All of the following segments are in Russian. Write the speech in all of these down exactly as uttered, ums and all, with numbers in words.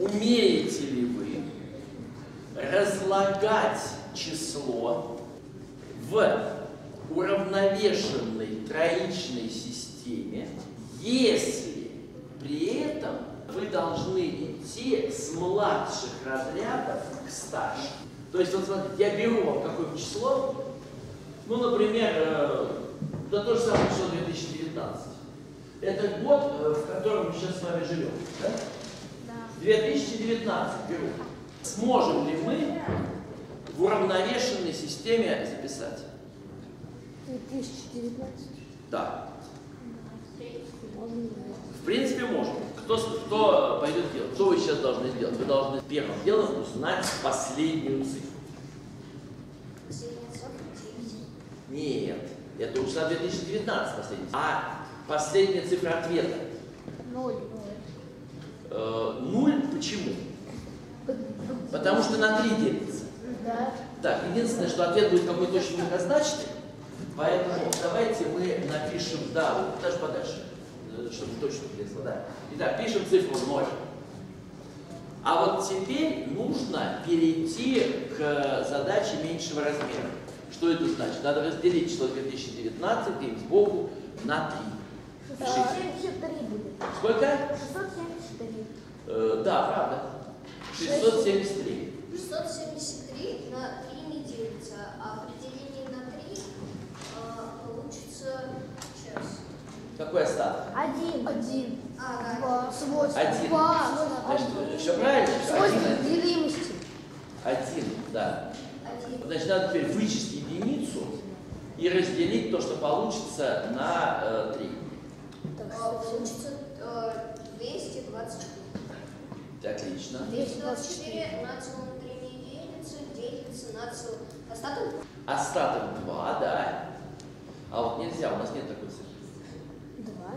умеете ли вы разлагать число в уравновешенной троичной системе, если при этом вы должны идти с младших разрядов к старшим? То есть, вот смотрите, я беру вам какое-то число, ну, например, да то же самое число две тысячи девятнадцать. Это год, в котором мы сейчас с вами живем, да? Да. две тысячи девятнадцать беру. Сможем ли мы в уравновешенной системе записать? две тысячи девятнадцать? Да. В принципе, можем. Кто, кто пойдет делать? Что вы сейчас должны сделать? Вы должны первым делом узнать последнюю цифру. Нет, это уже на две тысячи девятнадцать последняя. А последняя цифра ответа? Ноль. Э, нуль. Почему? Потому что на три делится. Да. Так, единственное, что ответ будет какой-то очень многозначный, поэтому давайте мы напишем, да, вот даже подальше, чтобы точно влезло, да. Итак, пишем цифру ноль. А вот теперь нужно перейти к задаче меньшего размера. Что это значит? Надо разделить число две тысячи девятнадцать и сбоку на три. шестьсот семьдесят три будет. Сколько? шестьсот семьдесят три. Э, да, правда. шестьсот семьдесят три. шестьсот семьдесят три на три не делится, а при делении на три а, получится сейчас. Какой остаток? Один. Один. А, да. Два. Свойство. Один. Два. Значит, все правильно? Свойство Один. делимости. Один, да. Один. Значит, надо теперь вычесть единицу и разделить то, что получится, на э, три. А, получится а, двести двадцать четыре. Отлично. двести двадцать четыре на целом на три не делится, делится на целом. Остаток? Остаток два, да. А вот нельзя, у нас нет такой цифры. Два.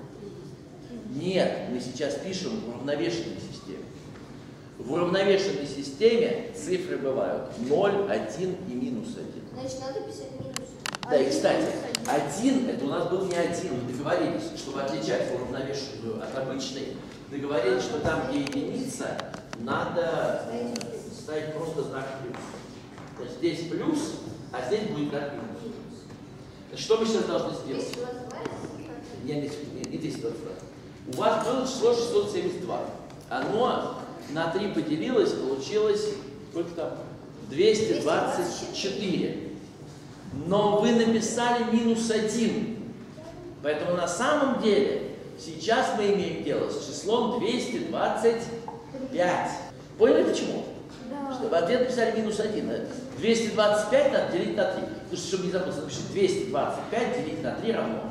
Нет, мы сейчас пишем в уравновешенной системе. В уравновешенной системе цифры бывают ноль, один и минус один. Значит, надо писать минус. Да, и кстати, один, это у нас был не один, мы договорились, чтобы отличать уравновешенную от обычной, договорились, что там, где единица, надо ставить просто знак плюс. Значит, здесь плюс, а здесь будет знак минус. Значит, что мы сейчас должны сделать? двести двадцать два. Не, не, не двести двадцать два. У вас было число шестьсот семьдесят два. Оно на три поделилось, получилось, сколько там? двести двадцать четыре. Но вы написали минус один. Поэтому на самом деле сейчас мы имеем дело с числом двести двадцать пять. Поняли почему? Да. Что в ответ написали минус один. двести двадцать пять надо делить на три. Слушайте, чтобы не запутаться, напишите двести двадцать пять делить на три равно.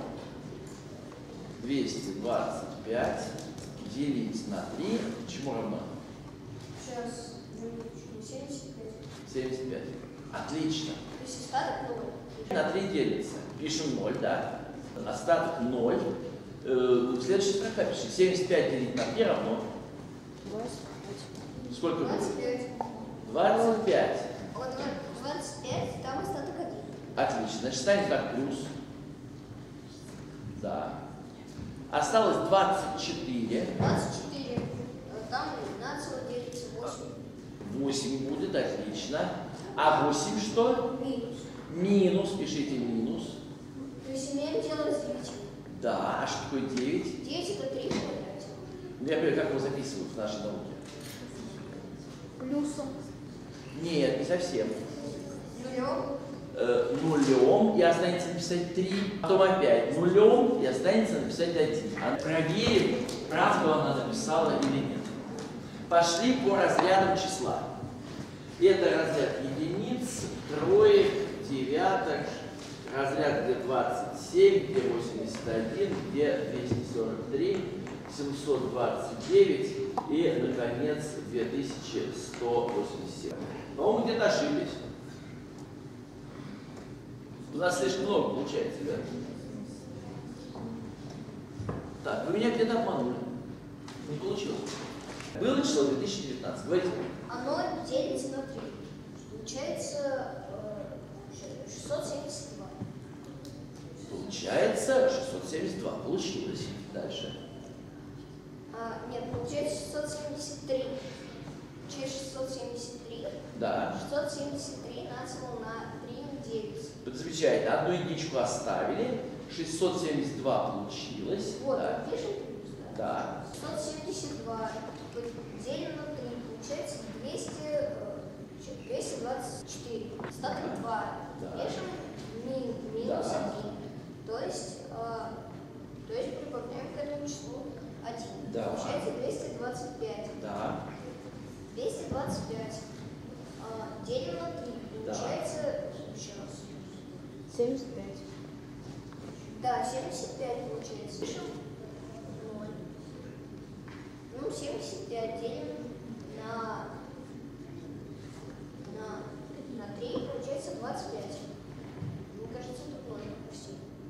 двести двадцать пять делить на три. Чему равно? Сейчас семьдесят пять. семьдесят пять. Отлично. То есть остаток ноль. На три делится. Пишем ноль, да. Остаток ноль. Э, следующая строка пишем. семьдесят пять делить на три равно. Сколько будет? двадцать пять. двадцать пять. Вот двадцать пять, там остаток один. Отлично. Значит, станет как плюс. Да. Осталось двадцать четыре. двадцать четыре. Там на целое делится восемь. восемь будет, отлично. А восемь что? Минус. Минус, пишите минус. То есть имеем дело с девятью. Да, а что такое девять? девять это три в квадрате. Ну, я понимаю, как его записывают в нашей науке. Плюсом. Нет, не совсем. Нулем. Э, нулем и останется написать три, потом опять нулем и останется написать один. А проверим, правду она написала или нет. Пошли по разрядам числа. Это разряд единиц, троек, девяток, разряд где двадцать семь, где восемьдесят один, где двести сорок три, семьсот двадцать девять и, наконец, две тысячи сто восемьдесят семь. По-моему, где-то ошиблись. У нас слишком много получается, ребята. Так, вы меня где-то обманули. Не получилось. Было число две тысячи девятнадцать. Говорите. Оно делится на три. Получается э, шестьсот семьдесят два. Получается шестьсот семьдесят два. Получилось. Дальше. А, нет, получается шестьсот семьдесят три. Да. шестьсот семьдесят три нацел на три девять. Вот замечательно. Одну единичку оставили. шестьсот семьдесят два получилось. Вот, Да. пишем плюс, да? Да. шестьсот семьдесят два делим на три, получается двести, э, двести двадцать четыре. Остаток два. Да. Пишем ми, минус Да. один. То есть, э, то есть прибавляем к этому числу один. Да. Получается двести двадцать пять. Да. двести двадцать пять э, делим на три. Да. Получается, еще раз. семьдесят пять. Да, семьдесят пять получается. Пишем ноль. Ну, семьдесят пять делим на, на, на три, получается двадцать пять. Мне кажется, тут можно почти.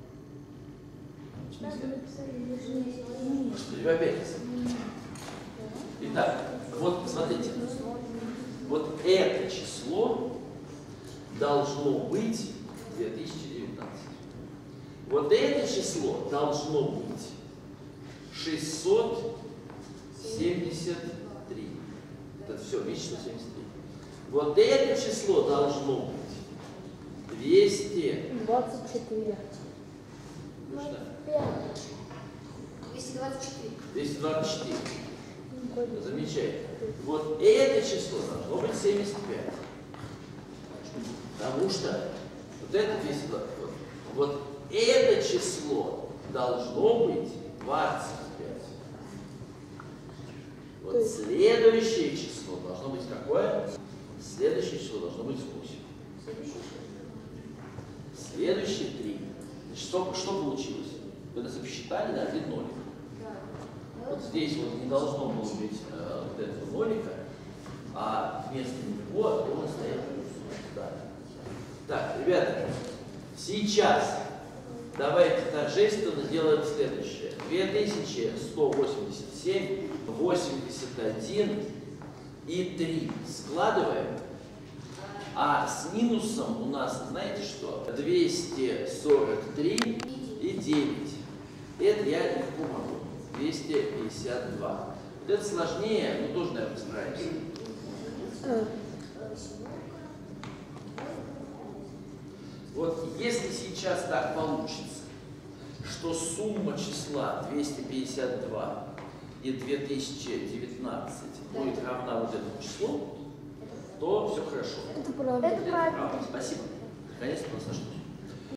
Господи, вы опять. Итак, вот смотрите. Вот это число должно быть две тысячи девятнадцать. Вот это число должно быть шестьсот семьдесят три. Это все, видите, сто семьдесят три. Вот это число должно быть двести. двадцать четыре. Ну что? двести двадцать четыре. двести двадцать четыре. Замечательно. Вот это число должно быть семьдесят пять. Потому что вот это двести двадцать. Вот, вот это число должно быть двадцать пять. Вот следующее число должно быть какое? Следующее число должно быть восемь. Следующее три. Значит, что, что получилось? Вы нас посчитали, да, один нолик. Да. Вот здесь вот не должно было быть э, вот этого нолика, а вместо него должен стоять плюс. Да. Так, ребята, сейчас давайте торжественно сделаем следующее. две тысячи сто восемьдесят семь, восемьдесят один и три складываем. А с минусом у нас, знаете что? двести сорок три и девять. Это я легко могу. двести пятьдесят два. Вот это сложнее, но тоже, наверное, справимся. Вот если сейчас так получится, что сумма числа двести пятьдесят два и две тысячи девятнадцать будет равна вот этому числу, то все хорошо. Это правда. Это правда. Спасибо. Наконец-то нас нашлось.